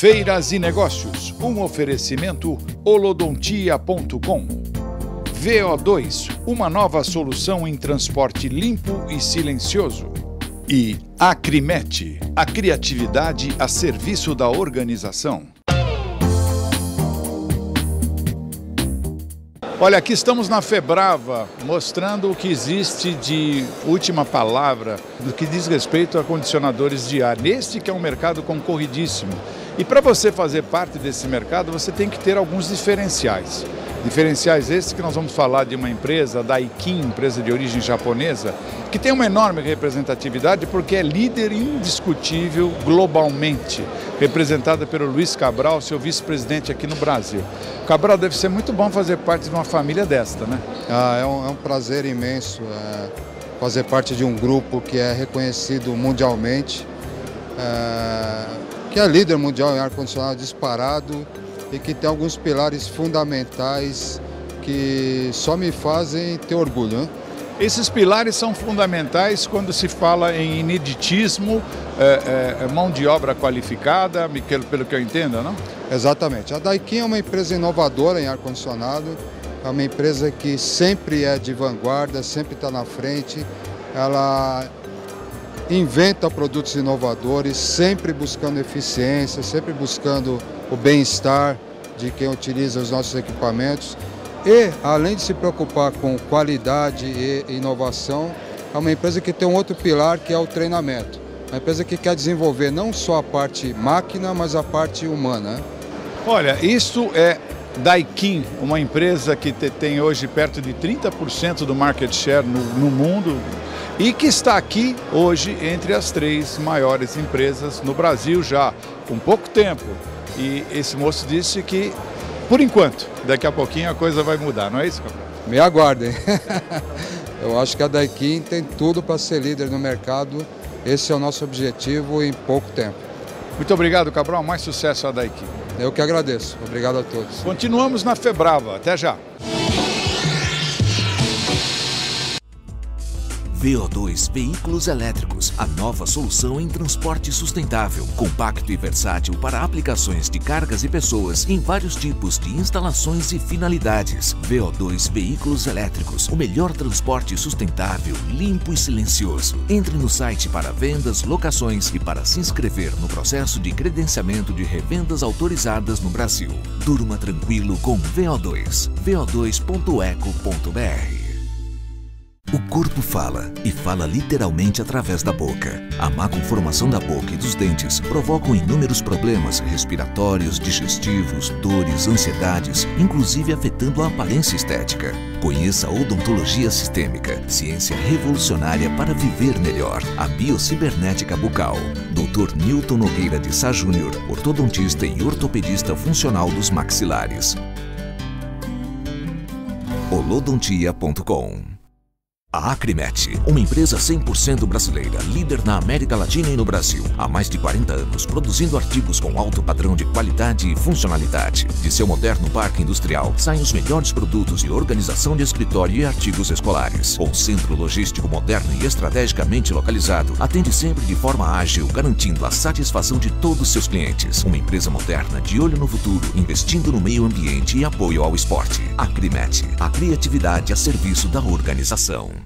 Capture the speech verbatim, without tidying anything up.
Feiras e Negócios, um oferecimento holodontia ponto com. V O dois, uma nova solução em transporte limpo e silencioso. E Acrimet, a criatividade a serviço da organização. Olha, aqui estamos na Febrava, mostrando o que existe de última palavra no que diz respeito a condicionadores de ar. Neste que é um mercado concorridíssimo. E para você fazer parte desse mercado, você tem que ter alguns diferenciais. Diferenciais esses que nós vamos falar de uma empresa, a Daikin, empresa de origem japonesa, que tem uma enorme representatividade porque é líder indiscutível globalmente, representada pelo Luiz Cabral, seu vice-presidente aqui no Brasil. Cabral, deve ser muito bom fazer parte de uma família desta, né? Ah, é, um, é um prazer imenso é, fazer parte de um grupo que é reconhecido mundialmente, é, que é líder mundial em ar-condicionado disparado, e que tem alguns pilares fundamentais que só me fazem ter orgulho, né? Esses pilares são fundamentais quando se fala em ineditismo, é, é, mão de obra qualificada, pelo que eu entendo, não? Exatamente. A Daikin é uma empresa inovadora em ar-condicionado, é uma empresa que sempre é de vanguarda, sempre está na frente, ela inventa produtos inovadores, sempre buscando eficiência, sempre buscando o bem-estar de quem utiliza os nossos equipamentos. E, além de se preocupar com qualidade e inovação, é uma empresa que tem um outro pilar, que é o treinamento. Uma empresa que quer desenvolver não só a parte máquina, mas a parte humana. Olha, isso é Daikin, uma empresa que tem hoje perto de trinta por cento do market share no, no mundo e que está aqui hoje entre as três maiores empresas no Brasil já, com pouco tempo. E esse moço disse que, por enquanto, daqui a pouquinho a coisa vai mudar, não é isso, Cabral? Me aguardem. Eu acho que a Daikin tem tudo para ser líder no mercado. Esse é o nosso objetivo em pouco tempo. Muito obrigado, Cabral. Mais sucesso à Daikin. Eu que agradeço. Obrigado a todos. Continuamos na Febrava. Até já. V O dois Veículos Elétricos, a nova solução em transporte sustentável, compacto e versátil para aplicações de cargas e pessoas em vários tipos de instalações e finalidades. V O dois Veículos Elétricos, o melhor transporte sustentável, limpo e silencioso. Entre no site para vendas, locações e para se inscrever no processo de credenciamento de revendas autorizadas no Brasil. Durma tranquilo com V O dois. V O dois ponto eco ponto br. O corpo fala, e fala literalmente através da boca. A má conformação da boca e dos dentes provocam inúmeros problemas respiratórios, digestivos, dores, ansiedades, inclusive afetando a aparência estética. Conheça a odontologia sistêmica, ciência revolucionária para viver melhor. A biocibernética bucal. doutor Newton Nogueira de Sá Júnior, ortodontista e ortopedista funcional dos maxilares. holodontia ponto com. A Acrimet, uma empresa cem por cento brasileira, líder na América Latina e no Brasil, há mais de quarenta anos, produzindo artigos com alto padrão de qualidade e funcionalidade. De seu moderno parque industrial, saem os melhores produtos de organização de escritório e artigos escolares. Com centro logístico moderno e estrategicamente localizado, atende sempre de forma ágil, garantindo a satisfação de todos seus clientes. Uma empresa moderna, de olho no futuro, investindo no meio ambiente e apoio ao esporte. Acrimet, a criatividade a serviço da organização.